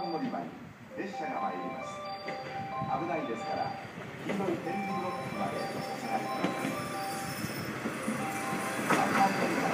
番乗り場に列車が参ります。危ないですから黄色い点字ブロックまでお下がりください。3番乗り場